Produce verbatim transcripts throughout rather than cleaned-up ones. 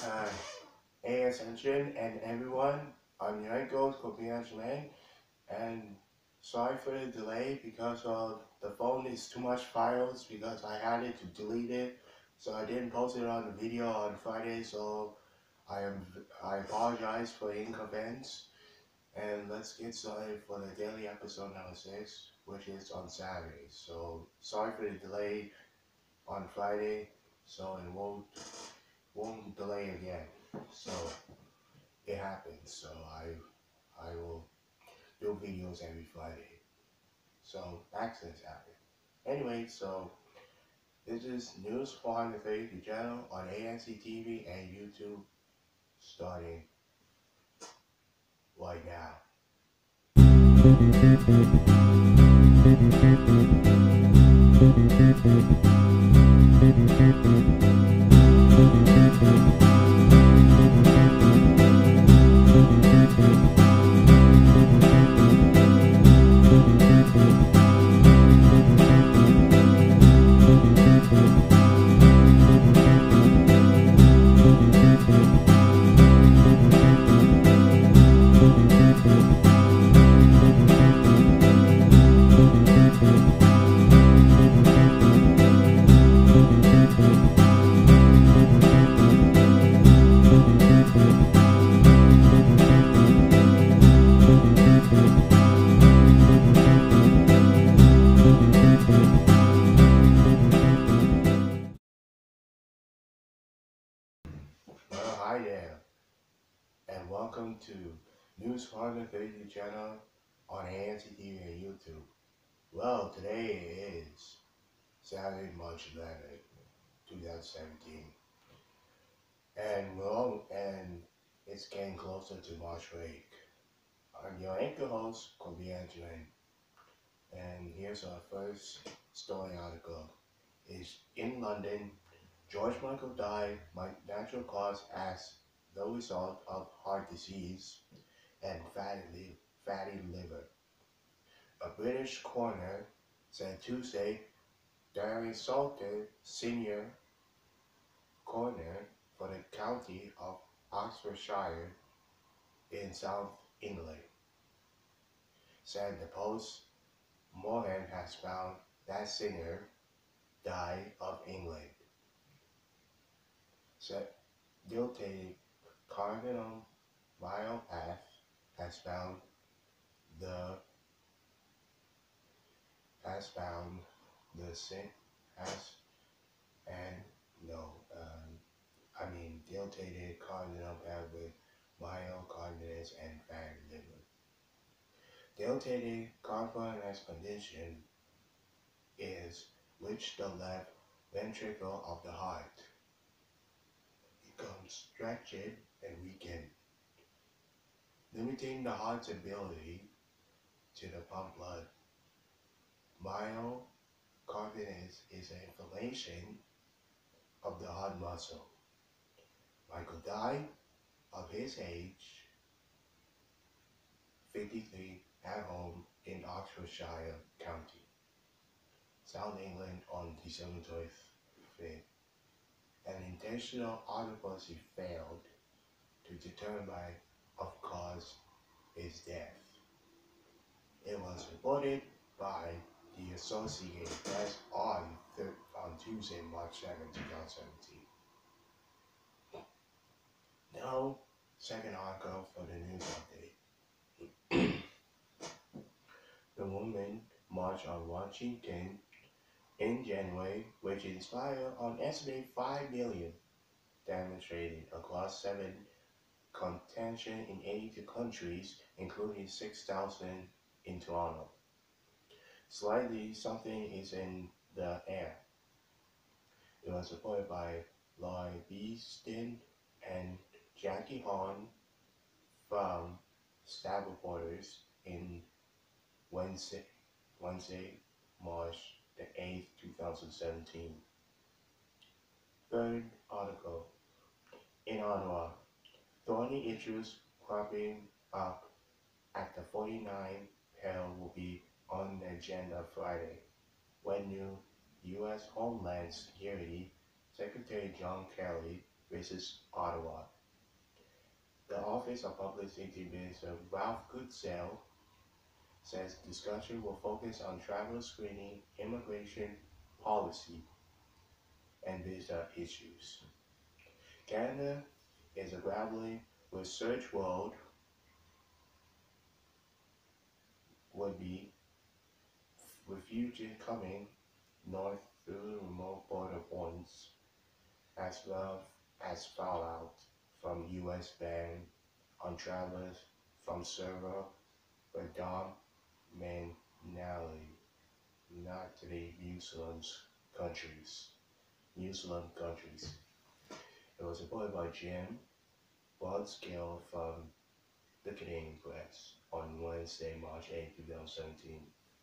Hi, hey Ascension and everyone, I'm your host Kwabena Agyemang, and sorry for the delay because of the phone is too much files because I had it to delete it, so I didn't post it on the video on Friday, so I am I apologize for the inconvenience, and let's get started for the daily episode number six, which is on Saturday. So sorry for the delay on Friday, so it won't won't delay again. So it happens. So I I will do videos every Friday. So accidents happen. Anyway, so this is News four thirty-two Channel on A S C T V and YouTube starting right now. Well, hi there, and welcome to News four thirty-two Channel on A S C T V and YouTube. Well, today is Saturday, March eleventh, twenty seventeen, and we're all, and it's getting closer to March break. I'm your anchor host, Kwabena Agyemang, and here's our first story article. Is in London, George Michael died by natural cause as the result of heart disease and fatty, fatty liver. A British coroner said Tuesday Darren Salter, senior coroner for the county of Oxfordshire in South England, said the post mortem has found that singer died of England. Said guilty cardinal Myopath has found the has found the sin has and no um, I mean dilatated cardinal path with myocarditis and fatty liver. Dilatated cardinal condition is which the left ventricle of the heart becomes stretched and weakened, limiting the heart's ability to the pump blood. Myocarditis is an inflammation of the heart muscle. Michael died of his age, fifty-three, at home in Oxfordshire County, South England on December twenty-fifth. An intentional autopsy failed to determine of cause his death. It was reported by the Associated Press on, on Tuesday, March seventh, twenty seventeen. Now, second article for the news update. The women marched on Washington in January, which inspired an estimated five million demonstrated across seven contention in eighty-two countries, including six thousand in Toronto. Slightly something is in the air. It was reported by Laurie Beeston and Jackie Horn from staff reporters in Wednesday, Wednesday, March the eighth, twenty seventeen. Third article. In Ottawa, thorny issues cropping up at the forty-nine Hill will be on the agenda Friday, when new U S Homeland Security Secretary John Kelly versus Ottawa. The Office of Public Safety Minister Ralph Goodsell says discussion will focus on travel screening, immigration policy, and visa issues. Canada is grappling with search world would be refugees coming north through remote border points, as well as fallout from U S ban on travelers from several predominantly not the Muslim countries. Muslim countries. It was reported by Jim Broadscale from the Canadian Press on Wednesday, March eighth, two thousand seventeen.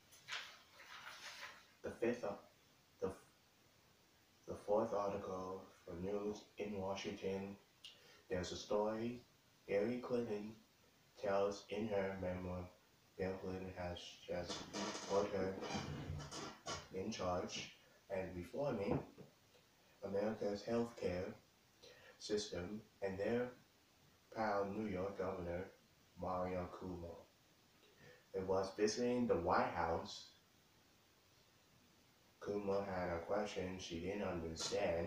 The fifth, the, the fourth article for News in Washington, there's a story Hillary Clinton tells in her memoir. Bill Clinton has just put her in charge and reforming America's healthcare system, and their pal New York Governor Mario Cuomo. It was visiting the White House. Cuomo had a question she didn't understand.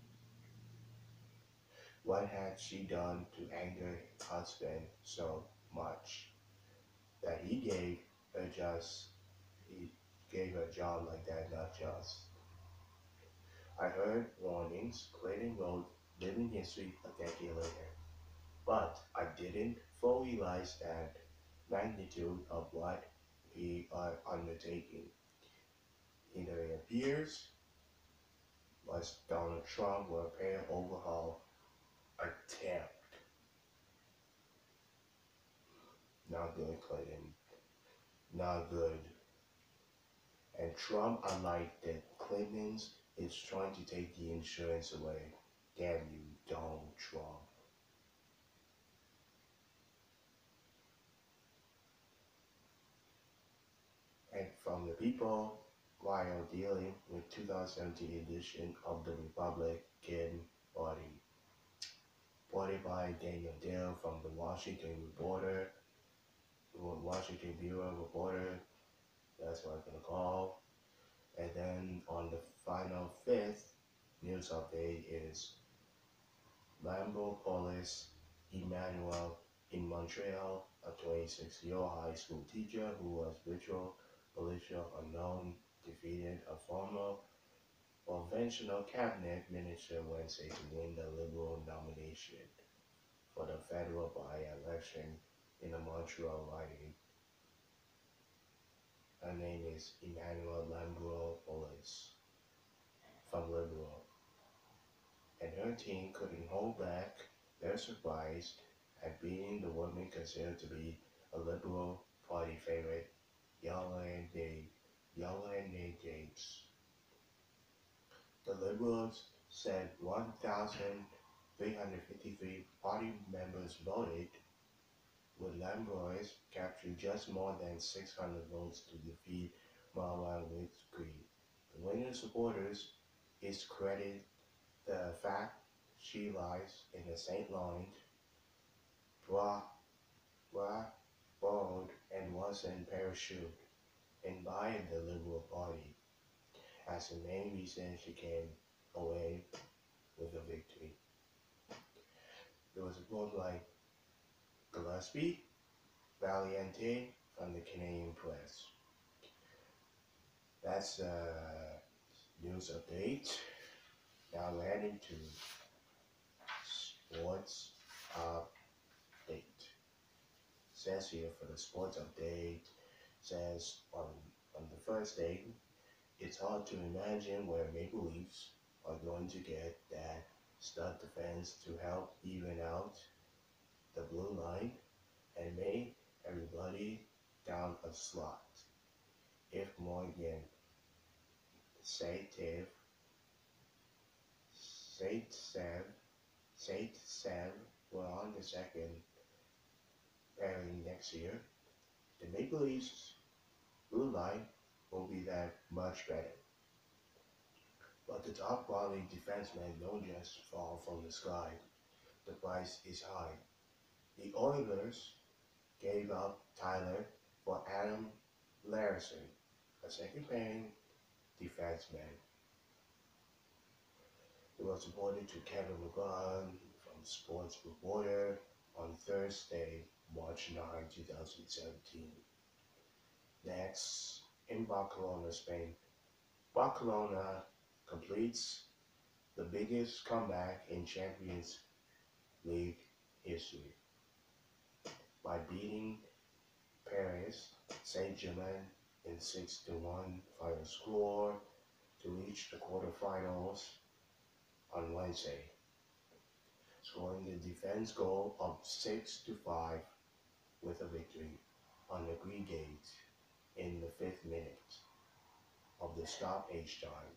What had she done to anger her husband so much that he gave her just he gave her a job like that, not just. I heard warnings, Clinton wrote living history a decade later, but I didn't fully realize that magnitude of what we are undertaking. Either it appears was Donald Trump will pay an overhaul attempt. Not good, Clinton. Not good. And Trump, unlike the Clintons, is trying to take the insurance away. Damn you, Donald Trump. And from the people, while dealing with two thousand seventeen edition of the Republican Party, reported by Daniel Dale from the Washington Reporter, Washington Bureau Reporter, that's what I'm gonna call. And then on the final fifth news update is Lambeau Police Emmanuel in Montreal, a twenty-six-year-old high school teacher who was virtual militia unknown, defeated a former provincial cabinet minister Wednesday to win the Liberal nomination for the federal by-election in the Montreal riding. Her name is Emmanuel Lambeau-Police from Liberal, and her team couldn't hold back their surprise at beating the woman considered to be a Liberal Party favorite, Yolande Yates. The Liberals said one thousand three hundred fifty-three party members voted, with Lambeau's captured just more than six hundred votes to defeat Marwa Whitgreen. The winning supporters is credited the fact she lies in the Saint Laurent, bra, bra, bold, and wasn't parachuted in by the Liberal Party as the main reason she came away with a victory. There was a quote like Gillespie, Valiente from the Canadian Press. That's a uh, news update. Now we're heading to sports update. Says here for the sports update, says on on the first day, it's hard to imagine where Maple Leafs are going to get that stud defense to help even out the blue line and make everybody down a slot. If Morgan, Sativ, Saint Sam, Saint Sam were on the second pairing next year, the Maple Leafs blue line will be that much better. But the top quality defensemen don't just fall from the sky. The price is high. The Oilers gave up Tyler for Adam Larson, a second-pairing defenseman. It was reported to Kevin McGraw from Sports Reporter on Thursday, March ninth, two thousand seventeen. Next, in Barcelona, Spain, Barcelona completes the biggest comeback in Champions League history by beating Paris Saint-Germain in six to one final score to reach the quarterfinals on Wednesday, scoring the defense goal of six to five with a victory on aggregate in the fifth minute of the stoppage time.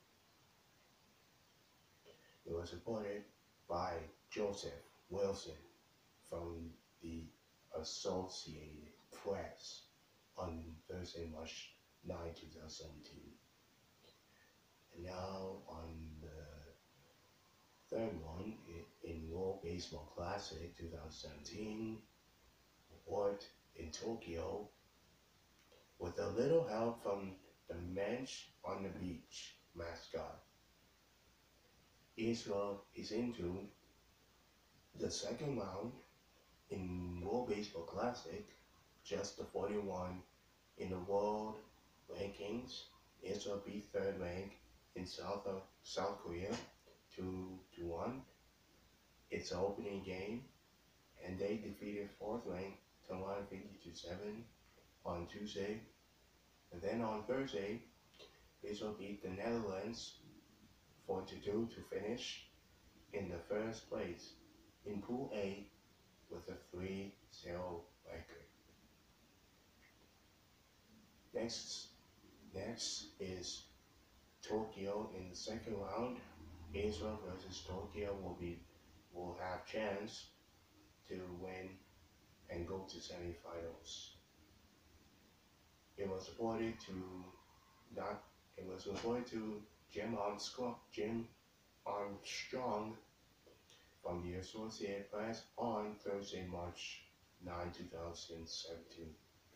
It was reported by Joseph Wilson from the Associated Press on Thursday, March ninth, two thousand seventeen. And now on the third one, in World Baseball Classic two thousand seventeen, report in Tokyo, with a little help from the Mensch on the Beach mascot. Israel is into the second round in World Baseball Classic, just the forty-one in the world rankings. Israel beat third rank in South of South Korea two to one. It's an opening game, and they defeated fourth ranked Taiwan fifty to seven on Tuesday. And then on Thursday, Israel beat the Netherlands four to two to finish in the first place in Pool A with a three zero record. Next, next is Tokyo in the second round. Israel versus Tokyo will be will have chance to win and go to semifinals. It was reported to not. It was reported to Jim Armstrong, Jim Armstrong from the Associated Press on Thursday, March ninth, two thousand seventeen.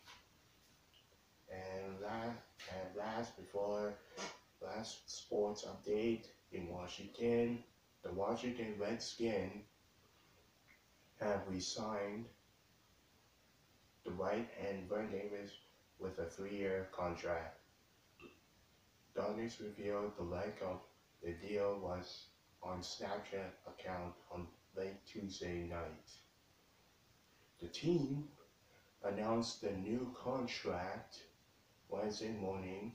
And last, and last before last sports update in Washington, the Washington Redskins have re-signed the right and Vern Davis with a three-year contract. Douglas revealed the leg of the deal was on Snapchat account on late Tuesday night. The team announced the new contract Wednesday morning.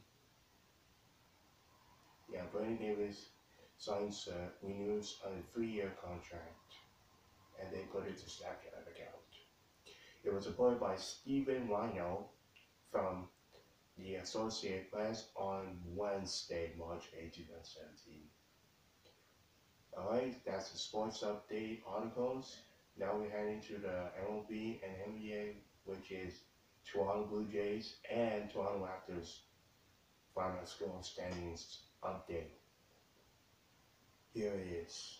Yeah, Bernie Davis signs uh, renews a three-year contract, and they put it to Snapchat account. It was reported by Stephen Rhino from the Associated Press on Wednesday, March eighth, two thousand seventeen. Alright, that's the sports update articles. Now we're heading to the M L B and N B A, which is Toronto Blue Jays and Toronto Raptors final score standings update. Here it is.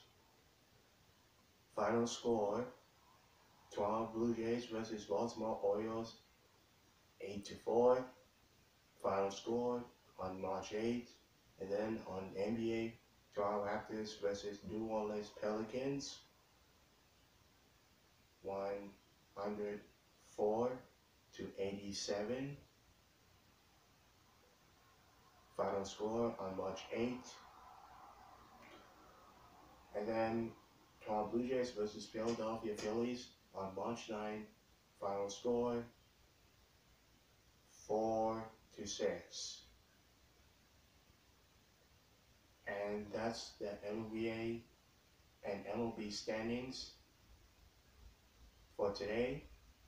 Final score: Toronto Blue Jays versus Baltimore Orioles, eight to four. Final score on March eighth. And then on N B A, Toronto Raptors versus New Orleans Pelicans, one hundred four to eighty-seven. Final score on March eighth. And then Toronto Blue Jays versus Philadelphia Phillies on March ninth. Final score four to six. And that's the N B A and M L B standings for today.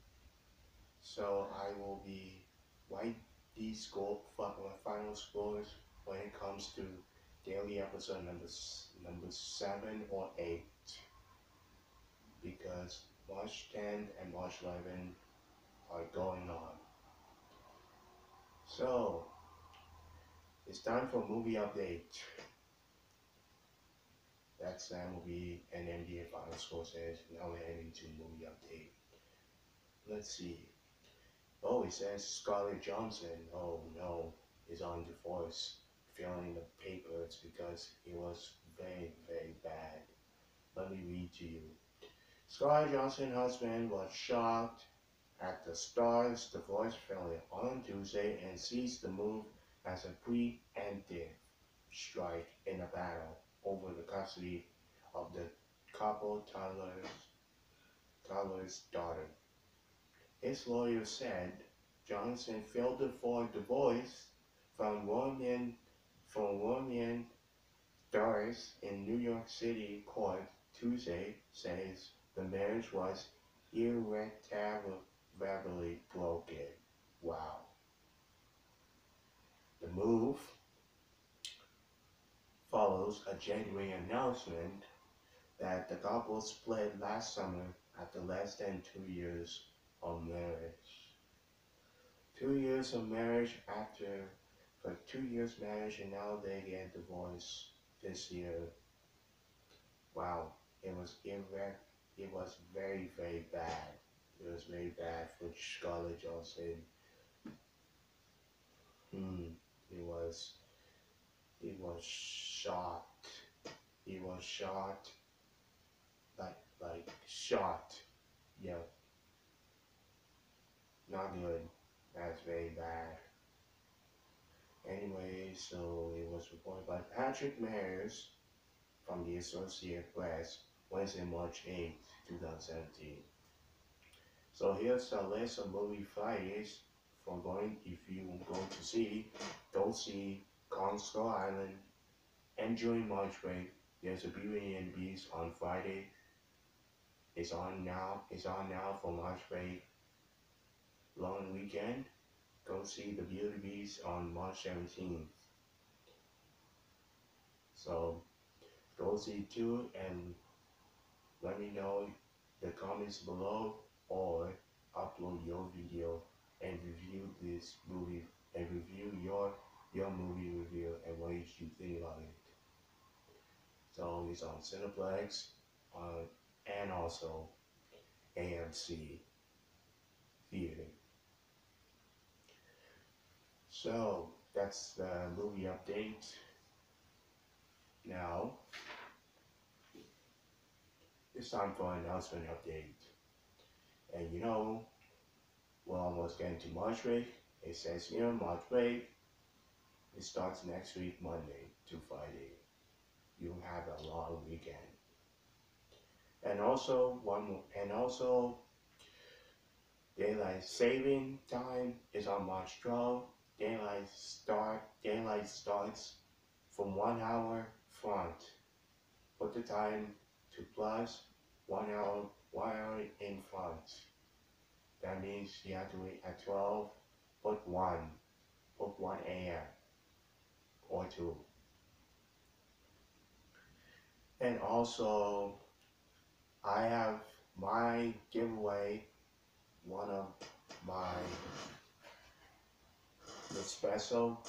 So I will be write these score final scores when it comes to daily episode number number seven or eight, because March tenth and March eleventh are going on. So it's time for movie update. That's that movie, and N B A final score says now we're heading to movie update. Let's see. Oh, it says Scarlett Johansson. Oh no, is on divorce, filling the papers because it was very, very bad. Let me read to you. Scarlett Johansson's husband was shocked at the star's divorce filing on Tuesday and sees the move as a preemptive strike in a battle over the custody of the couple toddler's, toddler's daughter. His lawyer said Johnson filed for divorce from women from women Doris in New York City court Tuesday says the marriage was irretrievably broken. Wow. The move follows a January announcement that the couple split last summer after less than two years of marriage. Two years of marriage after, for two years marriage, and now they get divorced this year. Wow, it was irre- it was very, very bad. It was very bad for Scarlett Johansson. Hmm, it was, it was shot. It was shot, like, like shot. Yeah, not good. That's very bad. Anyway, so it was reported by Patrick Mayers from the Associated Press Wednesday, March eighth, two thousand seventeen. So here's a list of movie Fridays for going, if you go to see, don't see Kong Skull Island, enjoying March break. There's a Beauty and the Beast on Friday. It's on now. It's on now for March break. Long weekend. Go see the Beauty and the Beast on March seventeenth. So go see too, and let me know the comments below, or upload your video and review this movie and review your your movie review and what you think about it. So it's on Cineplex, uh, and also A M C Theater. So that's the movie update. Now it's time for an announcement update. And you know, we're almost getting to March break. It says here March break. It starts next week, Monday to Friday. You have a long weekend. And also one more, and also daylight saving time is on March twelfth. Daylight start daylight starts from one hour front. Put the time to plus one hour one hour in front. That means you have to wait at twelve, put one, put one A M or two. And also, I have my giveaway, one of my Nespresso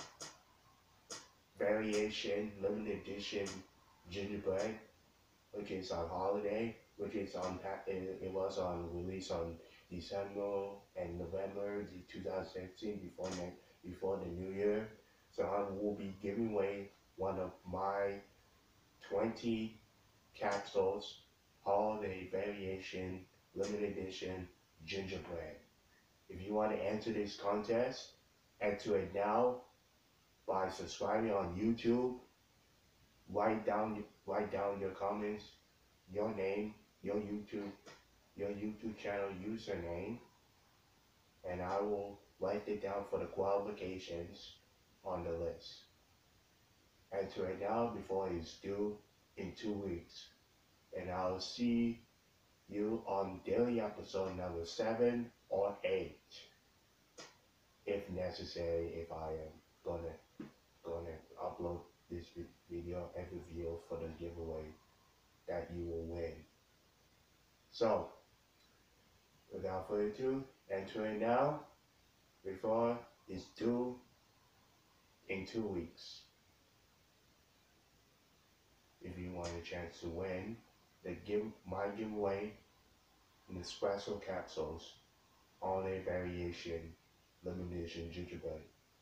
variation limited edition gingerbread, which is on holiday, which is on it, it was on release on December and November two thousand sixteen, before before the new year. So I will be giving away one of my twenty capsules holiday variation limited edition gingerbread. If you want to enter this contest, enter it now by subscribing on YouTube. Write down write down your comments, your name, your YouTube, your YouTube channel username, and I will write it down for the qualifications on the list. Enter it now before it's due in two weeks. And I'll see you on daily episode number seven or eight, if necessary, if I am gonna gonna upload this video and review for the giveaway that you will win. So without further ado, enter it now before it's due in two weeks. If you want want a chance to win the give my giveaway Nespresso Capsules all-day variation limited edition gingerbread.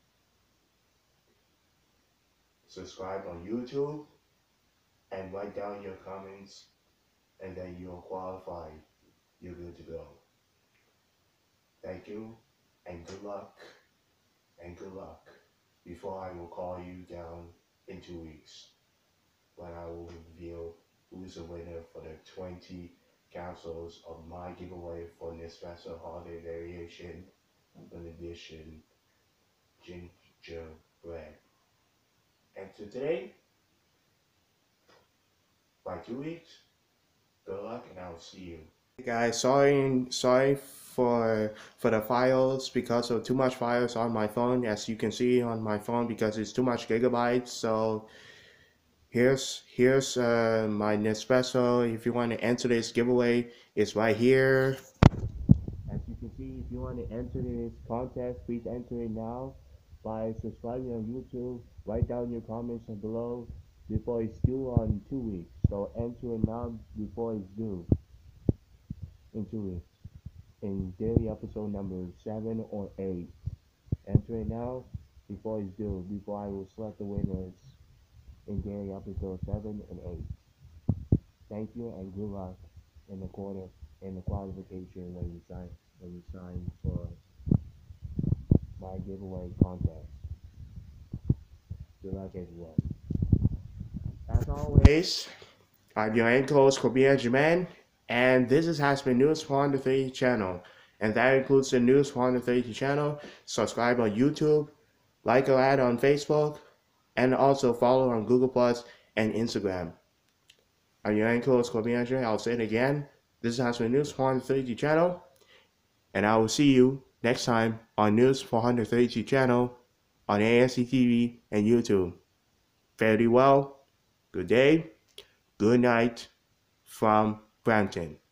Subscribe on YouTube and write down your comments, and then you're qualified. You're good to go. Thank you, and good luck, and good luck. Before I will call you down in two weeks, when I will reveal who's the winner for the twenty capsules of my giveaway for Nespresso Holiday Variation Limited Edition Gingerbread. And to today, by two weeks, good luck, and I'll see you. Hey guys, sorry, sorry for for the files because of too much files on my phone. As you can see on my phone, because it's too much gigabytes. So here's here's uh, my Nespresso. If you want to enter this giveaway, it's right here. As you can see, if you want to enter this contest, please enter it now by subscribing on YouTube. Write down your comments below before it's due on two weeks. So enter it now before it's due in two weeks. In daily episode number seven or eight. Enter it now before it's due. Before I will select the winners in daily episode seven and eight. Thank you and good luck in the quarter in the qualification when you sign when you sign for my giveaway contest. Good luck everyone. As always, I'm your anchor host Kwabena Agyemang, and this is, has been News four thirty Channel, and that includes the News four thirty Channel. Subscribe on YouTube, like or add on Facebook, and also follow on Google Plus and Instagram. I'm your anchor host Kwabena Agyemang. I'll say it again. This has been News four thirty Channel, and I will see you next time on News four thirty Channel on A S C T V and YouTube. Fare thee well, good day, good night from Brampton.